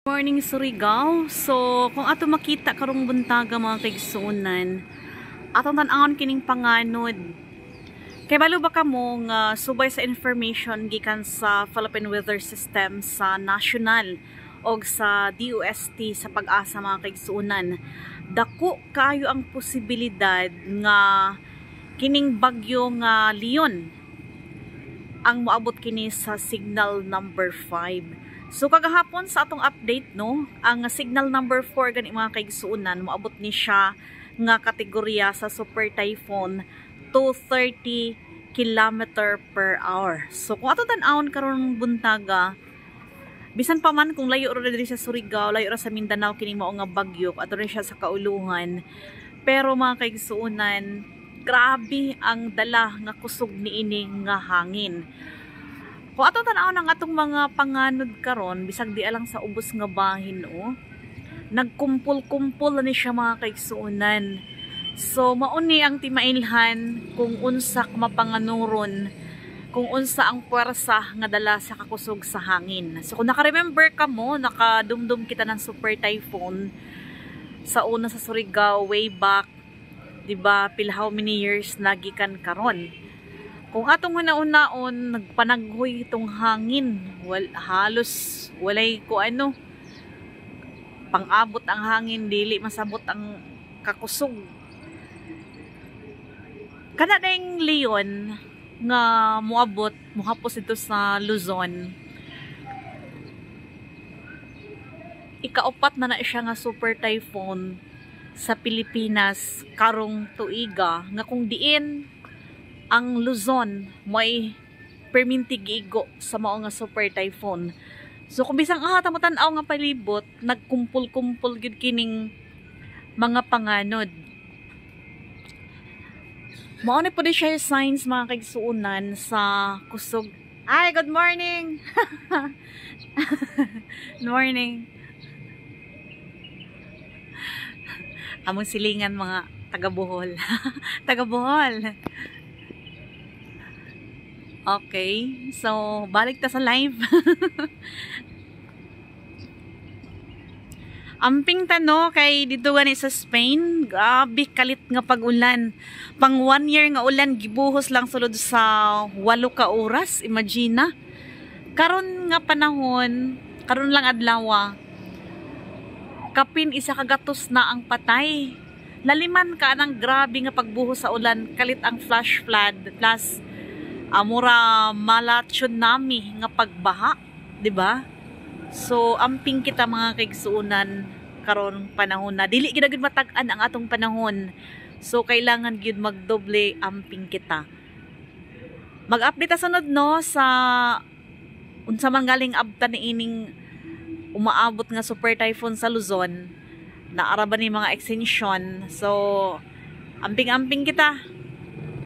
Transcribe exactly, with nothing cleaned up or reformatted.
Morning Surigao. So kung ato makita karong buntaga mga kaigsuonan, atong tan-awon kining panganod. Kay balo ba kamo nga subay sa information gikan sa Philippine Weather System sa national o sa D O S T sa pag-asa mga kaigsuonan. Dako kayo ang posibilidad nga kining bagyo nga Leon ang moabot kini sa signal number five. So kagahapon sa atong update no, ang signal number four gani mga kaigsuonan moabot ni siya nga kategorya sa super typhoon two hundred thirty kilometer per hour. So kung ato tan-awon karon buntaga, bisan pa man kung layo ra diri sa Surigao, layo ra sa Mindanao kini mao nga bagyo, ato rin siya sa kauluhan. Pero mga kaigsuonan, grabe ang dala nga kusog niini nga hangin. Kung atong tan-aw ng atong mga panganod karon, bisag di alang sa ubos nga bahin o, nagkumpul-kumpul na ni siya mga kaigsuonan. So mauni ang timailhan kung unsa mapanganuron, kung unsa ang puwersa nga dala sa kakusog sa hangin. So kung naka-remember ka mo, nakadumdum kita ng super typhoon sa una sa Surigao way back, diba, pil how many years nagikan karon. Kung atong una-unaon, nagpanaghoy itong hangin, wal, halos walay ko ano, pang-abot ang hangin, dili masabot ang kakusog. Kana na yung Leon nga muabot, muhapos ito sa Luzon. Ikaupat na na siya nga super typhoon sa Pilipinas karong tuiga, nga kung diin ang Luzon may permintig igo sa mao nga super typhoon. So kung bisang ah tamo tan-aw nga palibot, nagkumpul-kumpul gid kining mga panganod. Mao ni pud siya signs mga kaigsuonan sa kusog. Ay, good morning. Good morning. Among silingan mga taga Bohol. Taga Bohol. Okay, so balik ta sa live. Amping tano kay dito gani sa Spain, grabe kalit nga pag-ulan. Pang one year nga ulan gibuhos lang sulod sa walo ka oras, imagine. Karon nga panahon, karon lang adlaw, kapin isa ka gatos na ang patay. Laliman ka nang grabe nga pagbuhos sa ulan, kalit ang flash flood plus amura mala tsunami nga pagbaha, di ba? So amping kita mga kaigsuonan karon panahon na dili gid gid matag-an ang atong panahon. So kailangan gyud magdoble amping kita. Mag-update ta sunod no sa unsa man galing abtan ni ining umaabot nga super typhoon sa Luzon. Naara ba ni mga extension. So amping-amping kita.